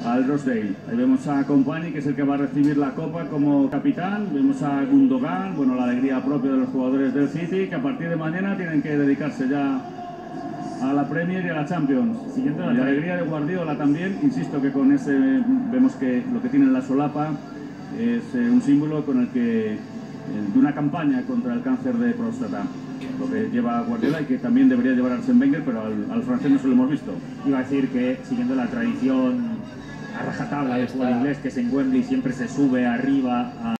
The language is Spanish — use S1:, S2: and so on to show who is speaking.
S1: al Rochdale. Ahí vemos a Kompany, que es el que va a recibir la copa como capitán. Vemos a Gundogan, bueno, la alegría propia de los jugadores del City, que a partir de mañana tienen que dedicarse ya a la Premier y a la Champions. Siguiendo la alegría de Guardiola también, insisto que con ese vemos que lo que tiene en la solapa es un símbolo con el que de una campaña contra el cáncer de próstata, lo que lleva Guardiola y que también debería llevar Arsène Wenger, pero al francés no se lo hemos visto.
S2: Iba a decir que siguiendo la tradición a rajatabla del fútbol inglés, que es en Wembley, siempre se sube arriba a